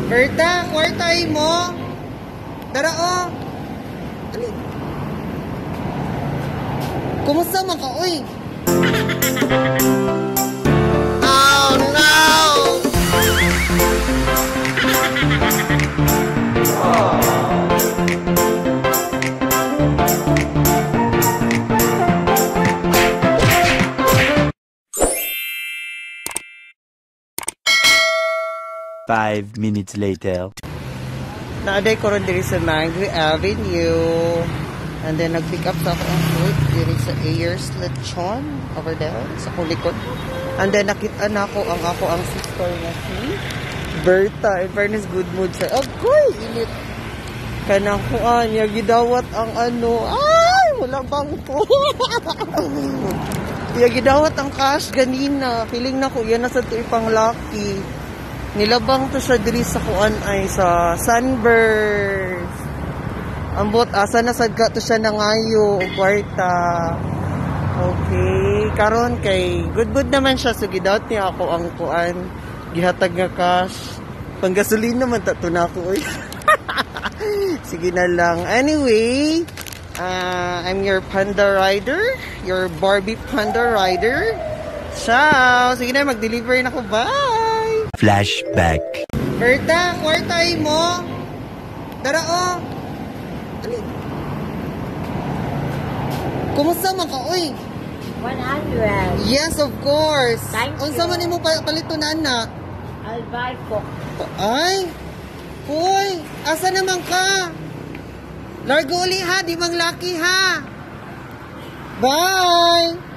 Berta, kwartay mo. Dara o. Alin? Kumusta man ka, uy? Oh no! Five minutes later. Naaday ko rin diri sa Mango Avenue. And then nag-pick up sa akong food diri sa Ayers Lechon over there sa kulikot. And then nakita na ako ang sister na si Berta. In fairness, good mood siya. Agoy! Init. Kanang kuan, gidawat ang ano. Ay! Wala bang po. Gidawat ang cash ganina. Feeling na ko, yan na sa ito ipang lucky. Nilabang to siya diri sa kuan ay sa Sunburst. Ambot, asa na sadka to siya na ngayo, kwarta. Okay. Karon kay, good naman siya. So, gidawat niya ako ang kuan. Gihatag nga cash. Panggasolin naman tato na ako. Sige na lang. Anyway, I'm your panda rider. Your Barbie panda rider. Ciao! Sige na, mag-deliver na ako. Bye! Flashback. Berta, kwartay mo. Dara o. Alin? Kumusta man ka, uy? 100. Yes, of course. Thank you. Unsa man nimo palito na anak? I'll buy cook. Ay! Hoy! Asa naman ka? Largo uli ha, di mang lucky ha. Bye!